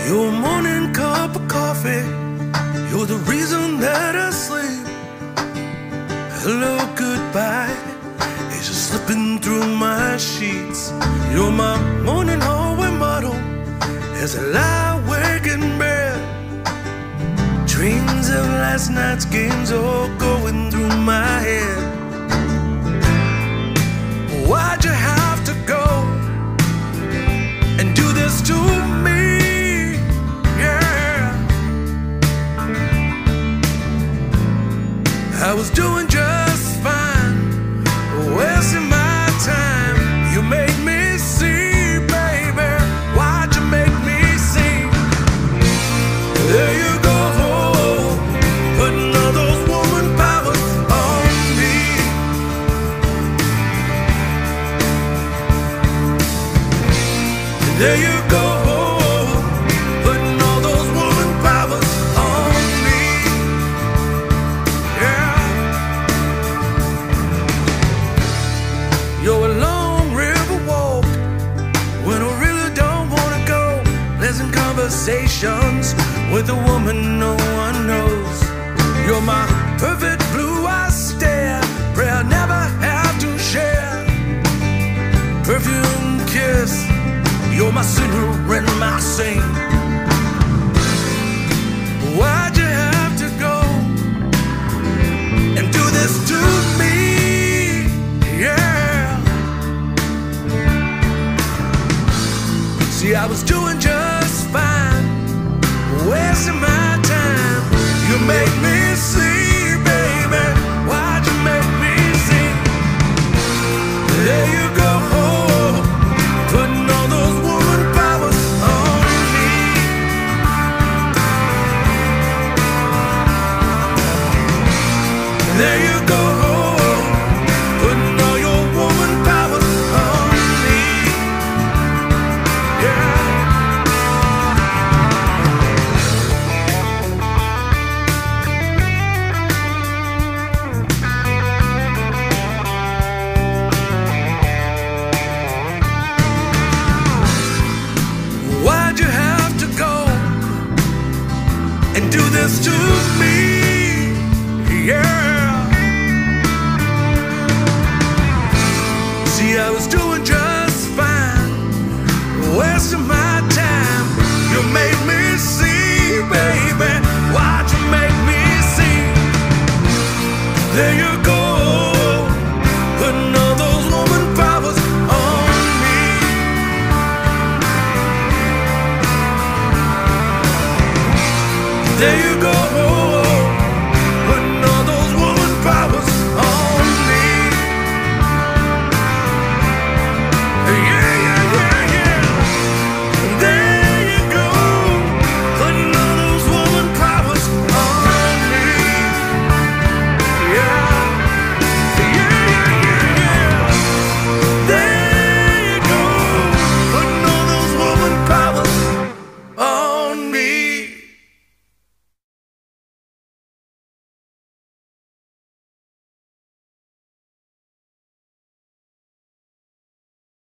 Your morning cup of coffee, you're the reason that I sleep. Hello, goodbye, it's just slipping through my sheets. You're my morning hallway model as I lie awake in bed. Dreams of last night's games all going through my head. Why'd you have to go and do this to me? I was doing just fine, wasting my time. You made me see, baby. Why'd you make me see? There you go, putting all those woman powers on me. There you go, putting all those woman powers on me. You're a long river walk when I really don't wanna go. Pleasant conversations with a woman no one knows. You're my perfect blue-eye stare, pray I'll never have to share. Perfumed kiss, you're my sinner and my saint. Why'd you have to go and do this to me? Yeah. See, I was doing just fine, wasting my time. You made me see, baby. Why'd you make me see? There you go, putting all those woman powers on me. There you go, putting all your woman powers on me. Yeah. Why'd you have to go and do this to me? Yeah. See, I was doing just fine, wasting my time. You made me see, baby. Why'd you make me see? There you go, putting all those woman powers on me. There you go.